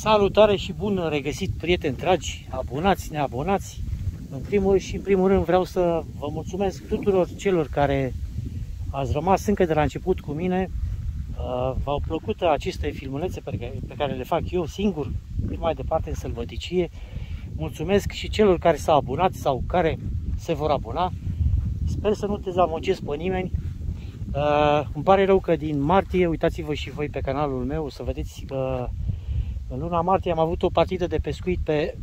Salutare și bun regăsit, prieteni dragi, abonați, neabonați. În primul și în primul rând vreau să vă mulțumesc tuturor celor care ați rămas încă de la început cu mine. V-au plăcut aceste filmulețe pe care le fac eu singur, mai departe în sălbăticie. Mulțumesc și celor care s-au abonat sau care se vor abona. Sper să nu dezamăgesc pe nimeni. Îmi pare rău că din martie, uitați-vă și voi pe canalul meu, să vedeți că în luna martie am avut o partidă de pescuit pe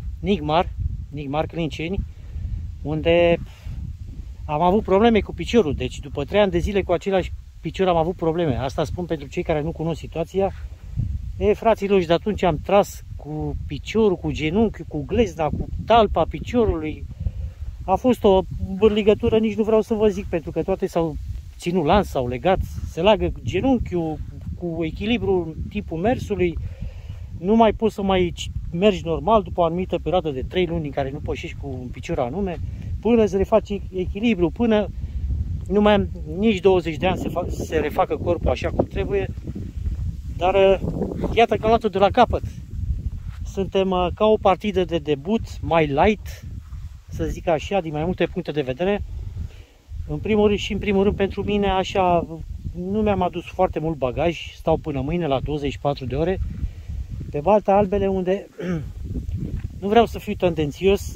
Nigmar, Clinceni, unde am avut probleme cu piciorul. Deci după 3 ani de zile cu același picior am avut probleme. Asta spun pentru cei care nu cunosc situația. Fraților, și de atunci am tras cu piciorul, cu genunchiul, cu glezna, cu talpa piciorului. A fost o bârligătură, nici nu vreau să vă zic, pentru că toate s-au ținut lans, s-au legat, se leagă genunchiul cu echilibru tipul mersului. Nu mai poți să mai mergi normal după o anumită perioadă de 3 luni în care nu pășești cu un picior anume, până să refaci echilibru, până nu mai am nici 20 de ani să se refacă corpul așa cum trebuie. Dar iată că am luat-o de la capăt. Suntem ca o partidă de debut, mai light, să zic așa, din mai multe puncte de vedere. În primul rând și în primul rând pentru mine, așa, nu mi-am adus foarte mult bagaj, stau până mâine la 24 de ore. Pe Balta Albele, unde nu vreau să fiu tendențios,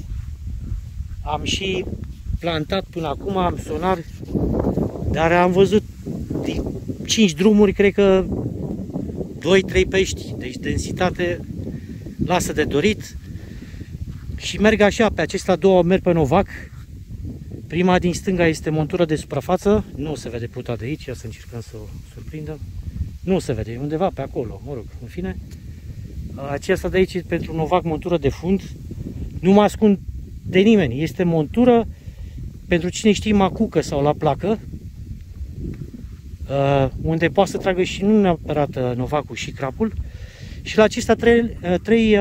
am și plantat până acum, am sonar, dar am văzut din 5 drumuri, cred că 2-3 pești, deci densitate lasă de dorit. Și merg așa, pe acestea două merg pe Novac. Prima din stânga este montură de suprafață, nu se vede pluta de aici, ia să încercăm să o surprindem. Nu se vede, undeva pe acolo, mă rog, în fine. Aceasta de aici pentru Novac, montură de fund. Nu mă ascund de nimeni. Este montură pentru cine știe macucă sau la placă, unde poate să tragă și nu neapărat Novacul și crapul. Și la acestea 3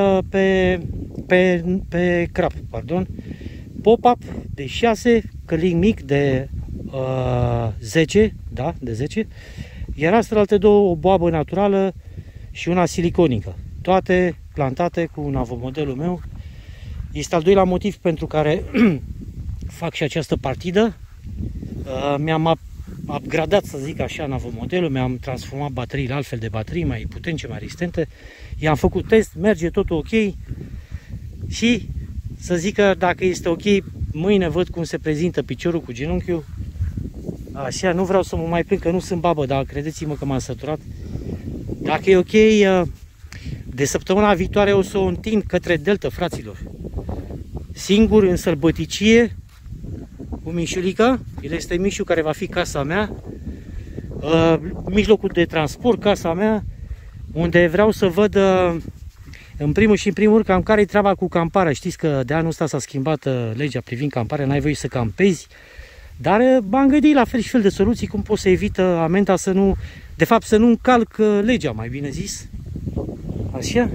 pe crap, pardon. Pop-up de 6, călin mic de 10, da, de 10. Iar astea alte două, o boabă naturală și una siliconică. Toate plantate cu navomodelul meu. Este al doilea motiv pentru care fac și această partidă. Mi-am upgradat, să zic așa, navomodelul, mi-am transformat bateriile, altfel de baterii mai puternice, mai rezistente. I-am făcut test, merge totul ok. Și să zic că dacă este ok, mâine văd cum se prezintă piciorul cu genunchiul. Așa, nu vreau să mă mai plâng că nu sunt babă, dar credeți-mă că m-am săturat. Dacă e ok, de săptămâna viitoare o să o întind către Delta, fraților. Singur, în sălbăticie, cu Mișulica. El este Mișu, care va fi casa mea. Mijlocul de transport, casa mea, unde vreau să văd, în primul și în primul rând, cam care-i treaba cu camparea. Știți că de anul ăsta s-a schimbat legea privind camparea, n-ai voie să campezi. Dar m-am gândit la fel și fel de soluții, cum pot să evită amenda, să nu, de fapt să nu încalc legea, mai bine zis. Așa?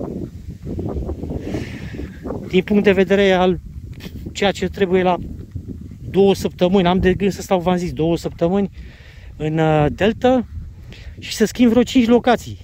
Din punct de vedere al ceea ce trebuie la 2 săptămâni, am de gând să stau, v-am zis, 2 săptămâni în Delta și să schimb vreo 5 locații.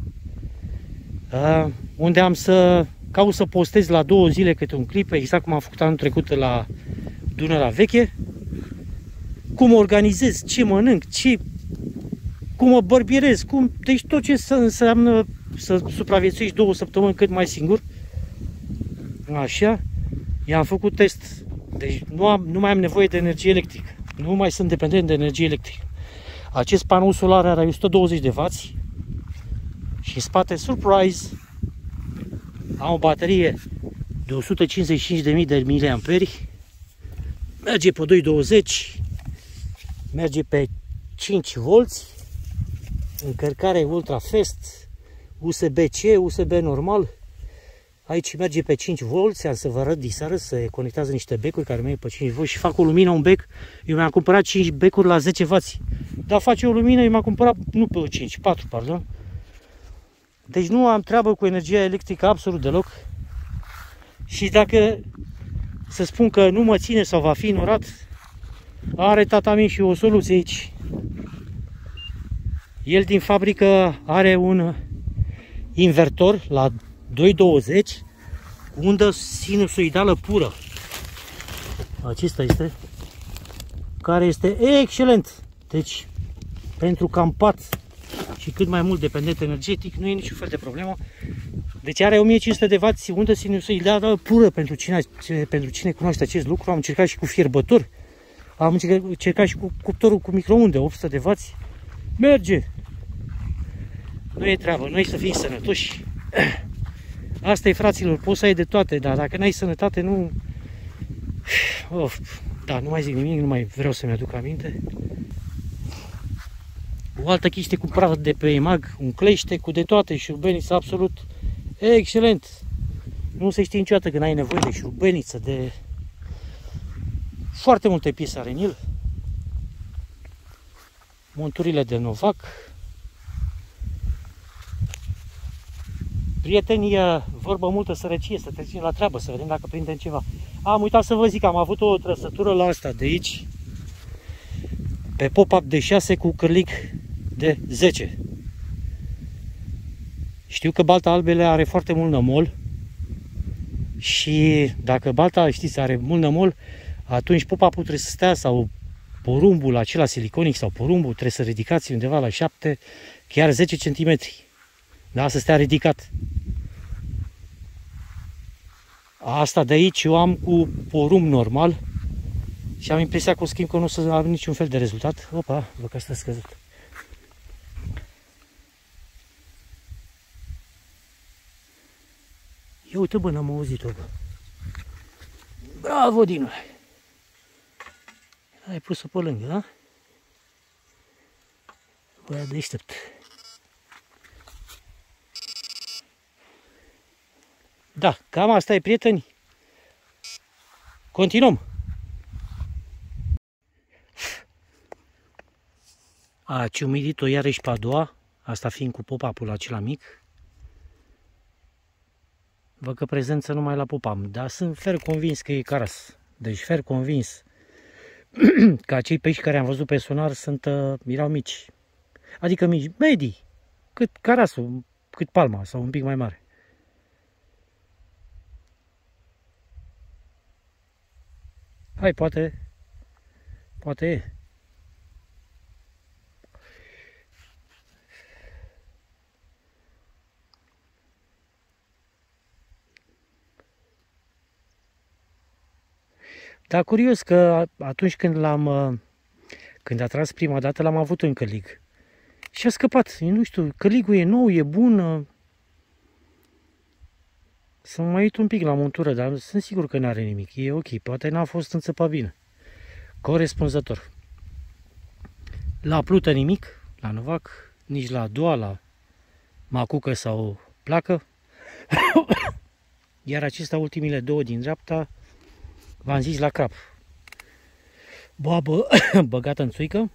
Unde am să caut să postez la 2 zile câte un clip, exact cum am făcut anul trecut la Dunărea Veche. Cum organizez, ce mănânc, cum mă bărbierez, deci tot ce înseamnă să supraviețuiești 2 săptămâni cât mai singur. Așa. I-am făcut test. Deci nu mai am nevoie de energie electrică. Nu mai sunt dependent de energie electrică. Acest panou solar are 120 de W și în spate, surprise, am o baterie de 155.000 de mAh. Merge pe 220, merge pe 5 V, încărcare ultra fast, USB-C, USB normal. Aici merge pe 5 V, am să vă arăt diseară, se conectează niște becuri care merg pe 5 V și fac o lumină, un bec. Eu mi-am cumpărat 5 becuri la 10 W. Dar face o lumină, eu m-am cumpărat, nu pe 5, 4, pardon. Deci nu am treabă cu energia electrică absolut deloc. Și dacă să spun că nu mă ține sau va fi ignorat, are tata mie și o soluție aici. El din fabrică are un invertor la 220 cu undă sinusoidală pură. Acesta este, care este excelent. Deci, pentru campat și cât mai mult dependent energetic, nu e niciun fel de problemă. Deci are 1500 de W undă sinusoidală pură. Pentru cine cunoaște acest lucru, am încercat și cu fierbător. Am încercat și cu cuptorul cu microunde, 800 de W. Merge! Nu e treabă, noi să fim sănătoși. Asta e, fraților, poți să ai de toate, dar dacă n-ai sănătate, nu... Da, nu mai zic nimic, nu mai vreau să-mi aduc aminte. O altă chestie cumpărată de pe EMAG, un clește cu de toate, șurubeniță absolut excelent. Nu se știe niciodată când ai nevoie de șurubeniță, de foarte multe piese are în el. Monturile de Novac. Prietenii, vorbă multă sărăcie, să trecem la treabă, să vedem dacă prindem ceva. Am uitat să vă zic, am avut o trăsătură la asta de aici, pe pop-up de 6 cu cârlic de 10. Știu că balta albele are foarte mult nămol și dacă balta, știți, are mult nămol, atunci pop-up-ul trebuie să stea, sau porumbul acela siliconic sau porumbul trebuie să ridicați undeva la 7, chiar 10 cm. Da, să stea ridicat. Asta de aici eu am cu porumb normal și am impresia că o schimb că nu o să am niciun fel de rezultat. Opa, văd că asta a scăzut. Ia uite, bă, n-am auzit-o, bă. Bravo, Dinu! Ai pus-o pe lângă, da? Băiat deștept. Da, cam asta e, prieteni. Continuăm. A ciumidit-o iarăși pe a doua, asta fiind cu pop-up-ul acela mic. Văd că prezență numai la pop-up, dar sunt fer convins că e caras. Deci fer convins că acei pești care am văzut pe sonar erau mici. Adică mici, medii, cât carasul, cât palma sau un pic mai mare. Hai, poate e. Dar curios că atunci când când a tras prima dată, l-am avut în călig. Și a scăpat. Nu știu, căligul e nou, e bun. Să mă mai uit un pic la montură, dar sunt sigur că n-are nimic. E ok, poate n-a fost înțepat bine. Corespunzător. La plută nimic, la Novac, nici la a doua, la macucă sau placă. Iar acestea, ultimile două din dreapta, v-am zis, la crap. Boabă băgată în țuică,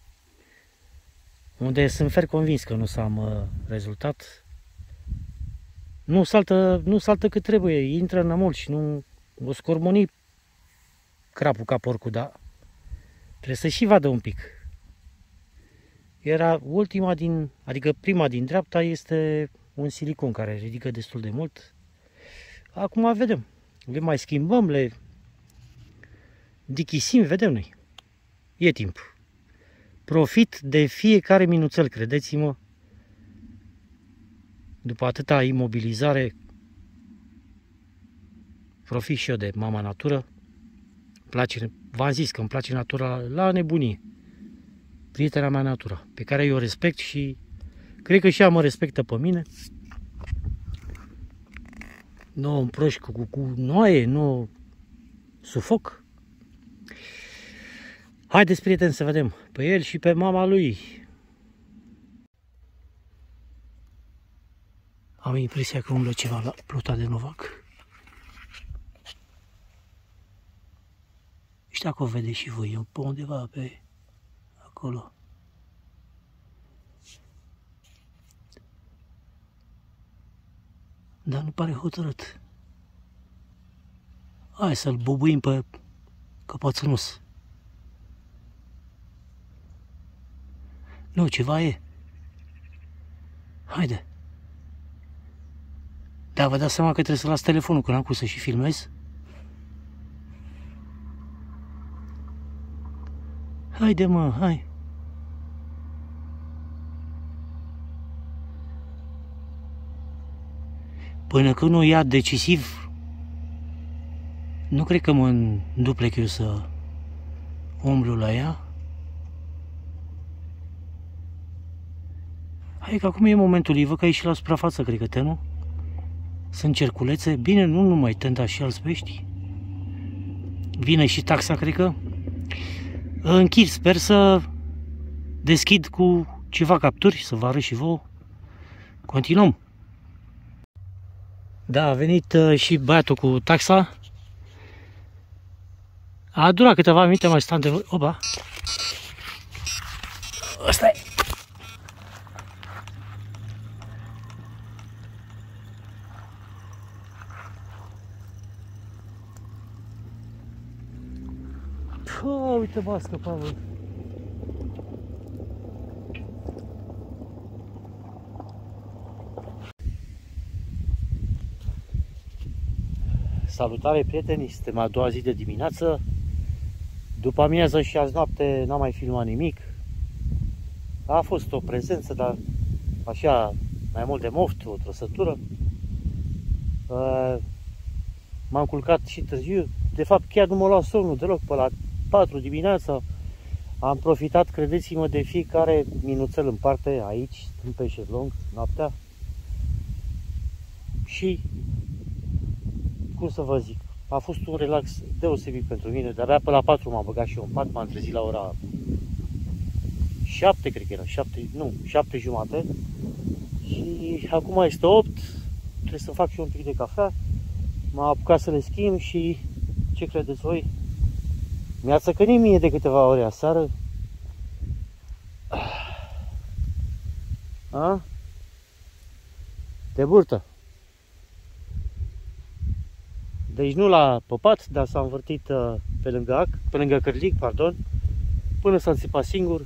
unde sunt fer convins că nu o să am rezultat. Nu saltă cât trebuie, intră în nămol și nu o scormoni crapul ca porcul, dar trebuie să și vadă un pic. Era ultima adică prima din dreapta este un silicon care ridică destul de mult. Acum vedem, le mai schimbăm, le dichisim, vedem noi. E timp. Profit de fiecare minuțel, credeți-mă. După atâta imobilizare, profit și eu de mama natură. V-am zis că îmi place natura la nebunie. Prietena mea natura, pe care eu o respect și cred că și ea mă respectă pe mine. Nu o împroșc cu noaie, nu o sufoc. Haideți, prieteni, să vedem pe el și pe mama lui. Am impresia că umblă ceva la pluta de Novac. Și dacă o vedeți și voi, pe undeva pe acolo. Dar nu pare hotărât. Hai să-l bubuim pe căpățânus. Nu, ceva e. Haide. Da, vă dați seama că trebuie să las telefonul când am cu să și filmez. Haide mă, hai. Până când nu ia decisiv, nu cred că mă înduplec eu să umblu la ea. Hai că acum e momentul ei, văd că e și la suprafață, cred că te, nu? Sunt cerculețe, bine, nu mai tânda și alți pești. Vine și taxa, cred că. Închid, sper să deschid cu ceva capturi, să vă arăt și vouă. Continuăm. Da, a venit și băiatul cu taxa. A durat câteva minute, mai stam de... Opa! Ăsta e! Uite, bă, a scăpat, bă. Salutare, prieteni! Suntem a doua zi de dimineață. După amiază și azi noapte n-am mai filmat nimic. A fost o prezență, dar așa, mai mult de moft, o trăsătură. M-am culcat și târziu. De fapt, chiar nu m-a luat somnul deloc. Pe la 4 dimineața am profitat, credeți-mă, de fiecare minuțel în parte, aici, stând pe șezlong, noaptea. Și, cum să vă zic, a fost un relax deosebit pentru mine. De-abia pe la 4 m-am băgat și eu în pat, m-am trezit la ora 7, cred că era, 7 jumate. Și acum este 8, trebuie să fac și un pic de cafea. M-am apucat să le schimb și, ce credeți voi? Mi-a țăcănit mie de câteva ore aseară. A? De burtă. Deci nu l-a păpat, dar s-a învârtit pe lângă cârlic, pardon, până s-a înțipat singur.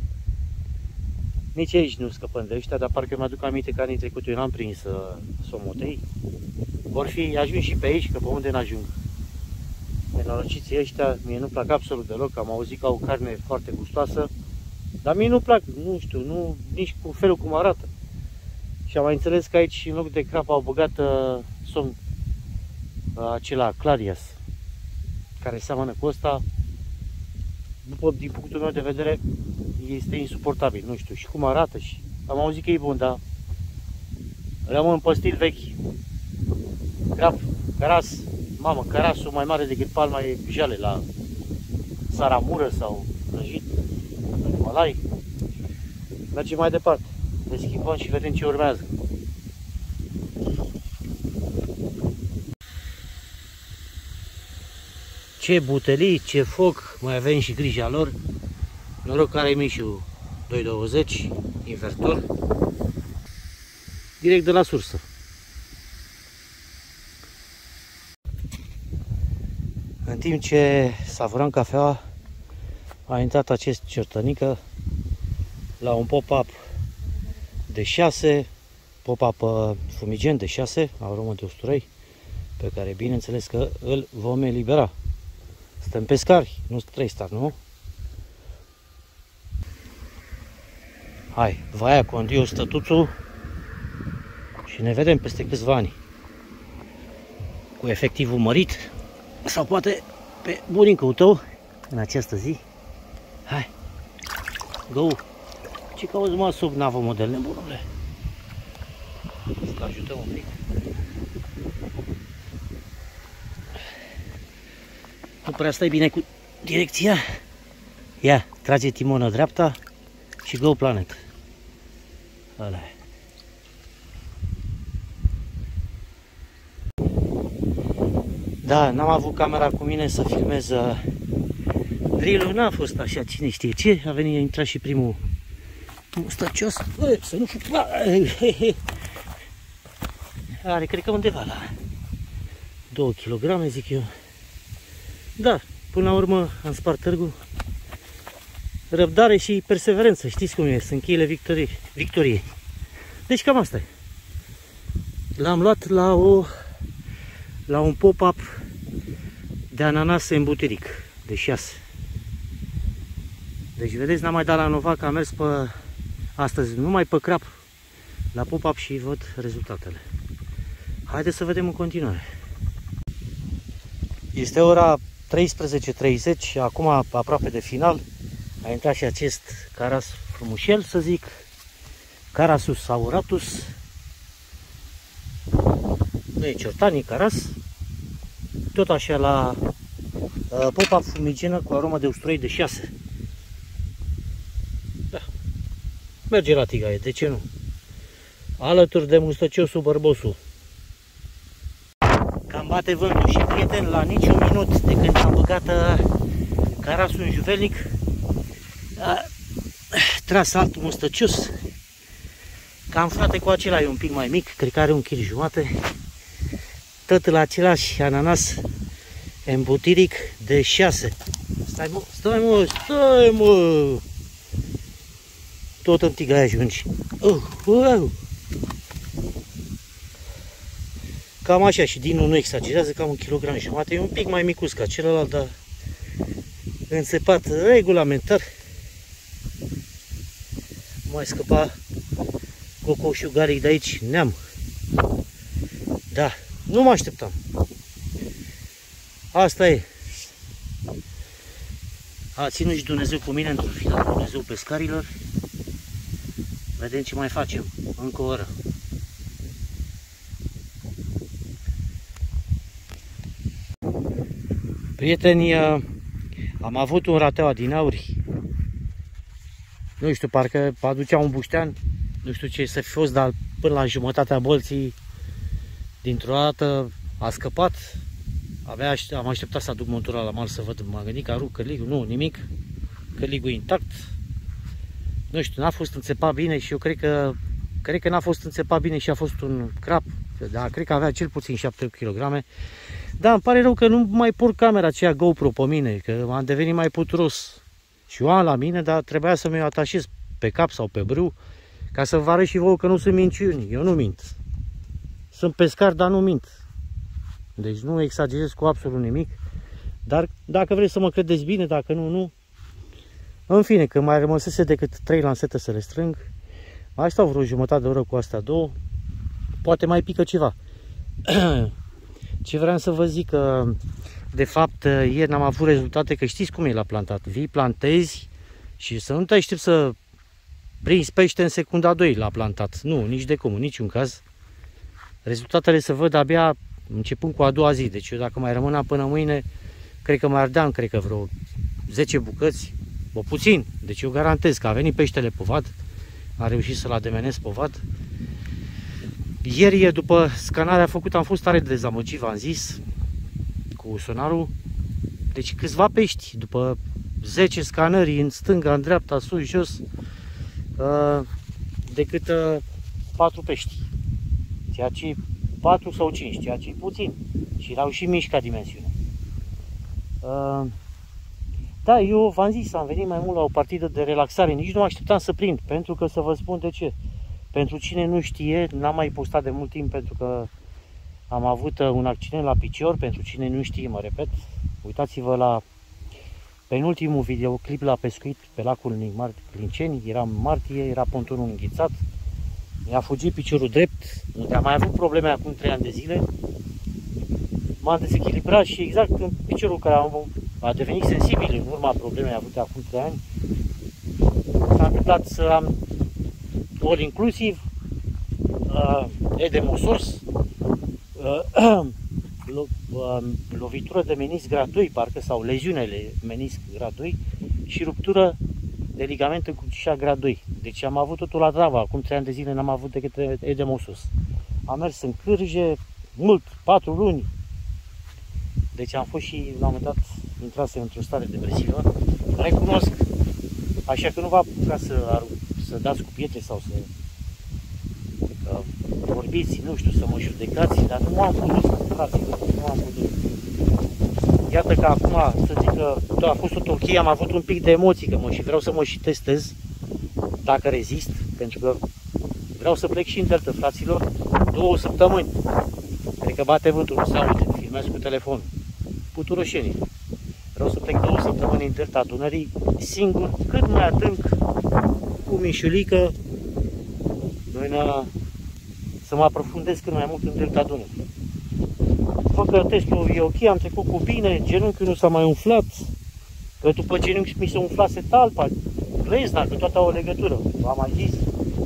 Nici aici nu scăpăm de ăștia, dar parcă mi-aduc aminte că anii trecuți eu n-am prins somotei. Vor fi ajuns și pe aici, că pe unde n-ajung. Nenorociții ăștia, mie nu plac absolut deloc, am auzit că au carne foarte gustoasă, dar mie nu plac, nu știu, nici cu felul cum arată. Și am mai înțeles că aici, în loc de crap, au băgat somn acela Clarias, care seamănă cu ăsta. Din punctul meu de vedere, este insuportabil, nu știu, și cum arată, și am auzit că e bun, dar rămân pe stil vechi. Crap, caras, mamă, carasul mai mare decât palma e jale la saramură sau prăjit în Himalai. Mergem mai departe, ne schimbăm și vedem ce urmează. Ce butelii, ce foc, mai avem și grija lor. Noroc că are Mișu 220, invertor, direct de la sursă. În timp ce savuram cafeaua, a intrat acest ciortănică la un pop-up de 6, pop-up fumigent de 6, aromă de usturoi, pe care bineînțeles că îl vom elibera. Suntem pescari, nu 3 star, nu? Hai, vaia condiu stătuțul și ne vedem peste câțiva ani. Cu efectivul mărit sau poate pe bunicul tău în această zi. Hai, go! Ce cauți mă sub navă, model nebunule? Să ajutăm un pic. Nu prea stai bine cu direcția. Ia, trage timonul dreapta și go planet. Ăla e. Da, n-am avut camera cu mine să filmez drill-ul, n-a fost așa, cine știe ce. A venit, a intrat și primul mustacios. Să nu fug. Are, cred că undeva la 2 kg, zic eu. Da, până la urmă am spart târgul. Răbdare și perseverență, știți cum e, sunt cheile victoriei. Deci cam asta e. L-am luat la un pop-up de ananas embutiric, de 6. Deci, vedeți, n-am mai dat la Novac, am mers astăzi numai pe crap la pop-up și văd rezultatele. Haideți să vedem în continuare. Este ora 13:30, acum aproape de final. A intrat și acest caras frumușel, să zic, Carasus auratus. Nu e ciortani, caras. Tot așa la pop-up fumigenă cu aromă de usturoi de 6. Da. Merge la tigaie, de ce nu? Alături de mustăciosul bărbosul. Cam bate vântul și, prieteni, la niciun minut de când am băgat carasul în juvelnic, a tras altul mustăcios. Cam frate cu acela e un pic mai mic, cred că are 1,5 kg. Tot la același ananas embutiric de 6. Stai mă! Tot în tigaie ajungi. Cam așa, și dinul nu exagerează, cam 1,5 kg. E un pic mai micuț ca celălalt, dar înțepat regulamentar. Mai scăpa cocoșul garic de aici, neam. Da, nu mă așteptam. Asta e. A ținut și Dumnezeu cu mine într-un final, Dumnezeu pescarilor. Vedem ce mai facem. Încă o oră. Prieteni, am avut un rateu adineauri. Nu știu, parcă aducea un buștean. Nu știu ce să fi fost, dar până la jumătatea bolții, dintr-o dată a scăpat. Am așteptat să aduc montura la mal să văd. M-am gândit că arup căligul. Nu, nimic. Căligul intact. Nu știu, n-a fost înțepat bine și eu cred că n-a fost înțepat bine și a fost un crap. Dar cred că avea cel puțin 7 kg. Da, îmi pare rău că nu mai port camera aceea GoPro pe mine, că am devenit mai puturos. Și eu am la mine, dar trebuia să mi-o atașez pe cap sau pe brâu, ca să vă arăt și vouă că nu sunt minciuni. Eu nu mint. Sunt pescar, dar nu mint. Deci nu exagerez cu absolut nimic. Dar dacă vreți să mă credeți bine, dacă nu, nu. În fine, că mai rămăsese decât 3 lansete să le strâng. Mai stau vreo jumătate de oră cu astea două. Poate mai pică ceva. Ce vreau să vă zic, că de fapt ieri n-am avut rezultate, că știți cum e la plantat. Vii, plantezi și să nu te aștept să prinzi pește în secunda 2 la plantat. Nu, nici de cum, în niciun caz. Rezultatele se văd abia începând cu a doua zi. Deci eu dacă mai rămâneam până mâine, cred că mai ardeam, cred că vreo 10 bucăți, o puțin. Deci eu garantez că a venit peștele pe vad, a reușit să-l ademenesc pe vad. Ieri, după scanarea făcută, am fost tare de dezamăgit, v-am zis, cu sonarul. Deci câțiva pești, după 10 scanări în stânga, în dreapta, sus, jos, decât 4 pești. Ceea ce 4 sau 5, ceea ce e puțin. Și erau și mici ca dimensiune. Da, eu v-am zis, am venit mai mult la o partidă de relaxare. Nici nu așteptam să prind, pentru că să vă spun de ce. Pentru cine nu știe, n-am mai postat de mult timp pentru că am avut un accident la picior. Pentru cine nu știe, mă repet, uitați-vă la penultimul videoclip la pescuit pe lacul Clinceni. Era martie, era pontonul înghițat. Mi-a fugit piciorul drept, unde am mai avut probleme acum 3 ani de zile. M-am dezechilibrat și exact în piciorul care a devenit sensibil în urma problemei avute acum 3 ani, s-a întâmplat să am all inclusiv, edemosos, lovitură de menisc grad 2, parcă, sau leziunele menisc grad 2 și ruptură de ligament încrucișat grad 2. Deci am avut totul la travă. Acum 3 ani de zile n-am avut decât edemosos. Am mers în cârje mult, 4 luni. Deci am fost și la un moment dat intrase într-o stare depresivă. Recunosc, așa că nu vă apuca să dați cu pietre sau să vorbiți, nu știu, să mă judecați, dar nu am putut, fraților, nu am putut. Iată că acum, să zic că a fost tot ok, am avut un pic de emoții, că și vreau să mă și testez dacă rezist, pentru că Vreau să plec și în Delta, fraților, 2 săptămâni. Cred că bate vântul, nu se aude, filmez cu telefon. Puturoșenii. Vreau să plec 2 săptămâni în Delta Dunării, singur, cât mai adânc, cu Mișulică, să mă aprofundez cât mai mult în Delta Dunării. Văd că testul e ok, am trecut cu bine, genunchiul nu s-a mai umflat, că după genunchi mi se umflase talpa, rezna, că toate au o legătură, v-am mai zis.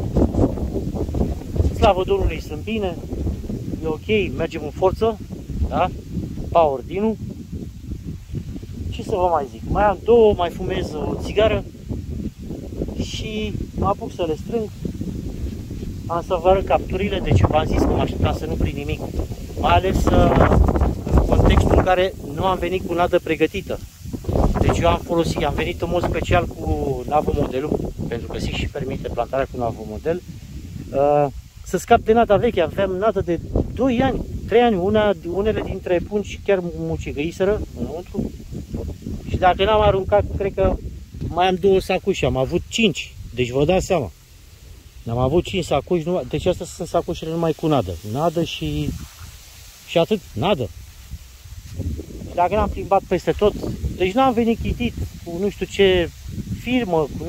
Slavă Domnului, sunt bine, e ok, mergem în forță, da? Power Dinu. Ce să vă mai zic, mai am 2, mai fumez o țigară și mă apuc să le strâng. Am să vă arăt capturile, deci v-am zis că mă așteptam să nu prind nimic. Mai ales în contextul în care nu am venit cu nadă pregătită. Deci eu am venit în mod special cu navomodelul, pentru că SIC și permite plantarea cu navomodel. Să scap de nada veche, aveam nadă de 2 ani, 3 ani, unele dintre pungi chiar mucigăiseră înăuntru. Și dacă n-am aruncat, cred că mai am 2 sacuși, am avut 5, deci vă dați seama. Am avut 5 sacuși, deci astea sunt sacușile numai cu nadă. Nadă și atât, nadă. Dacă n-am plimbat peste tot, deci n-am venit chitit cu nu știu ce firmă, cu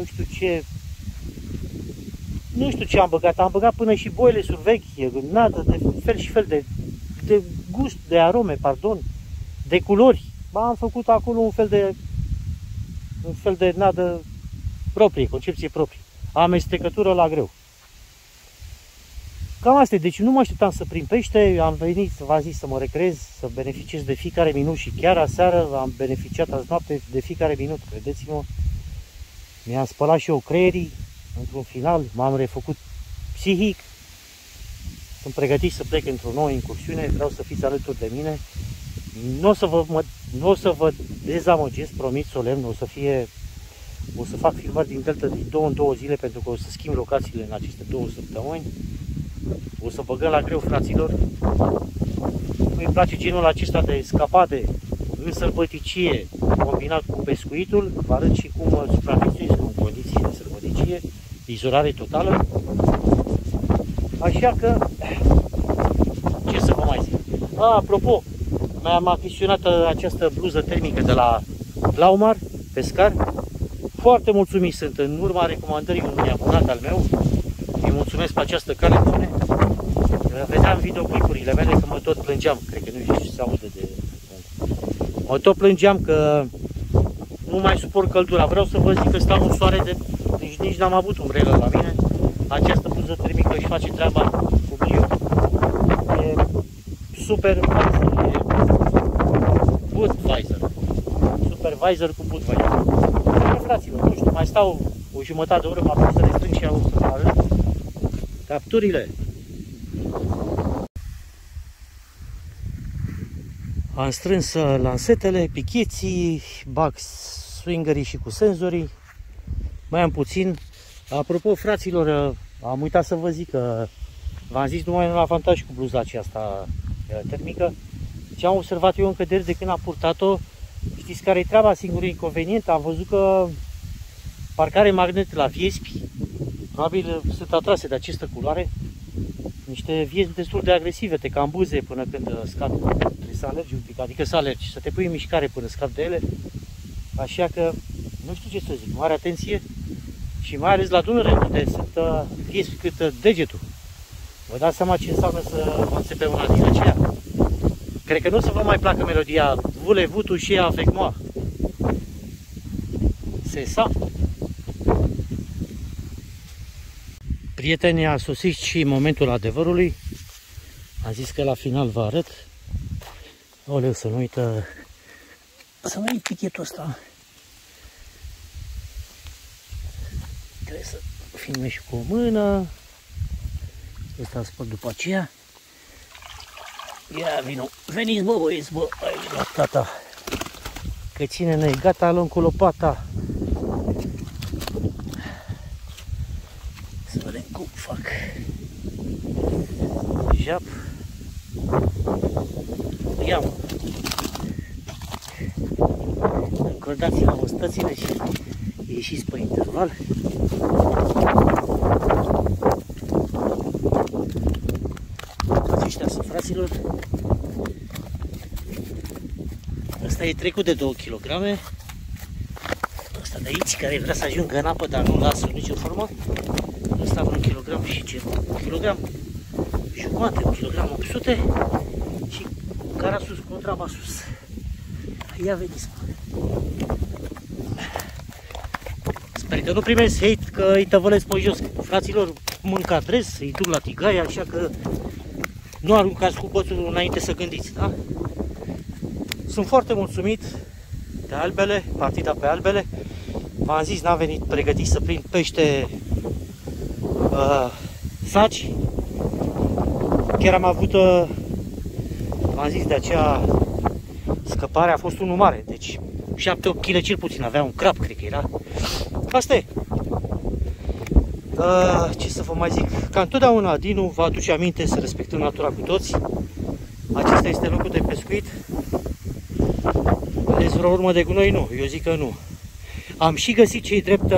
nu știu ce am băgat. Am băgat până și boile survechi, nadă de fel și fel de gust, de arome, pardon, de culori. Am făcut acolo un fel de nadă proprie, concepție proprie. Amestecătură la greu. Cam asta e, deci nu mă așteptam să prind pește, am venit, v-am zis, să mă recreez, să beneficiez de fiecare minut și chiar aseară am beneficiat azi noapte de fiecare minut, credeți-mă. Mi-am spălat și eu creierii, într-un final, m-am refăcut psihic, sunt pregătit să plec într-o nouă incursiune, vreau să fiți alături de mine. Nu o să vă dezamăgesc, promit solemn, o să fac filmări din Delta din 2 în 2 zile, pentru că o să schimb locațiile în aceste 2 săptămâni. O să băgăm la greu, fraților. Îmi place genul acesta de scapade în sălbăticie, combinat cu pescuitul. Vă arăt și cum supraviețuiesc în condiții de sălbăticie, izolare totală. Așa că, ce să vă mai zic? Apropo, mi-am achiziționat această bluză termică de la Glaumar, pescar. Foarte mulțumit sunt, în urma recomandării unui abonat al meu. Îi mulțumesc pe această cale, domne. Vedeam videoclipurile mele că mă tot plângeam. Cred că nu știu ce se aude de... Mă tot plângeam că nu mai suport căldura. Vreau să vă zic că stau în soare, deci nici n-am avut umbrelă la mine. Această bluză termică își face treaba cu brio. E Supervisor. E Budweiser. Supervisor cu Budweiser. Fraților, nu știu, mai stau o jumătate de oră, mă apuc să le strâng și arăt capturile. Am strâns lansetele, picheții, bag swingerii și cu senzorii. Mai am puțin. Apropo, fraților, am uitat să vă zic că v-am zis numai un avantaj cu bluza aceasta termică. Ce am observat eu încă de când am purtat-o, știți care e treaba? Singurul inconvenient, am văzut că parcare magnet la viespi, probabil sunt atrase de această culoare, niște viespi destul de agresive, te cambuze până când scap, trebuie să alergi un pic, adică să alergi, să te pui în mișcare până scapi de ele, așa că nu știu ce să zic, mare atenție și mai ales la Dunăre, unde sunt viespi cât degetul. Vă dați seama ce înseamnă să mă înțepe una din aceea? Cred că nu o să vă mai placă melodia Voulez-vous toucher avec moi. C'est ça. Prieteni, a sosit și momentul adevărului. Am zis că la final vă arăt. Oleu, să nu uită. Să nu uit pichetul ăsta. Trebuie să filmez și cu o mână. Ăsta spăl după aceea. Ia vino, veniți bă băieți, bă, aici la tata. Că ține-ne, gata, luăm cu lopata. Să vedem cum fac. Jap. Ia-mă. Încordați-vă măstățile și ieșiți pe interval. fraților. Asta e trecut de 2 kg. Asta de aici, care vrea să ajungă în apă, dar nu lasă în nicio formă. Asta vreo 1 kg și ce? 1 kg jumate, 1 kg 800 și cara sus, contraba sus. Ia veniți, mă. Sper că nu primesc hate că îi tăvălesc pe jos. Fraților, mânc adres, îi duc la tigaie, așa că nu aruncați cu bățul înainte să gândiți, da? Sunt foarte mulțumit de albele, partida pe albele. V-am zis, n-am venit pregătit să prind pește saci. Chiar am avut, v-am zis, de aceea scăparea a fost unul mare, deci 7-8 kg cel puțin, avea un crab, cred că era. Asta e. Ce să vă mai zic? Ca întotdeauna, Dinu vă aduce aminte să respectăm natura cu toți. Acesta este locul de pescuit. Vedeți vreo urmă de gunoi? Nu, eu zic că nu. Am și găsit cei drept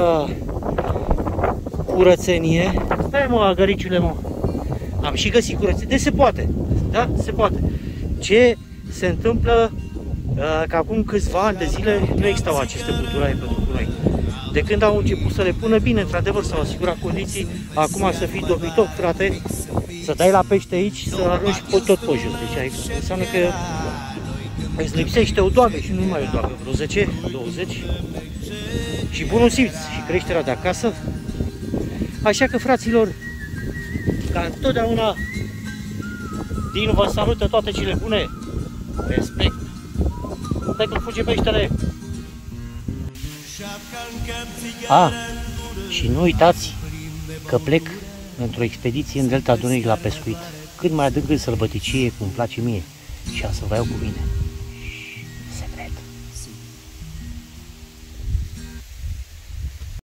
curățenie. Stai, mă, agăriciule, mă. Am și găsit curățenie. Deci se poate. Da? Se poate. Ce se întâmplă că acum câțiva ani de zile nu existau aceste buturaie pentru noi. De când au început să le pună bine, într-adevăr, s-au asigurat condiții, acum să fii dobitoc, frate, să dai la pește aici, să arunci tot pe jos. Deci înseamnă că îți lipsește o doagă și nu numai o doagă, vreo 10, 20 și bunul simț și creșterea de acasă. Așa că, fraților, ca întotdeauna, Dinu vă salută toate cele bune. Respect. Stai că fuge peștele. Și nu uitați că plec într-o expediție în delta Dunării la pescuit. Cât mai adânc în sălbăticie, cum îmi place mie. Și am să vă iau cu mine.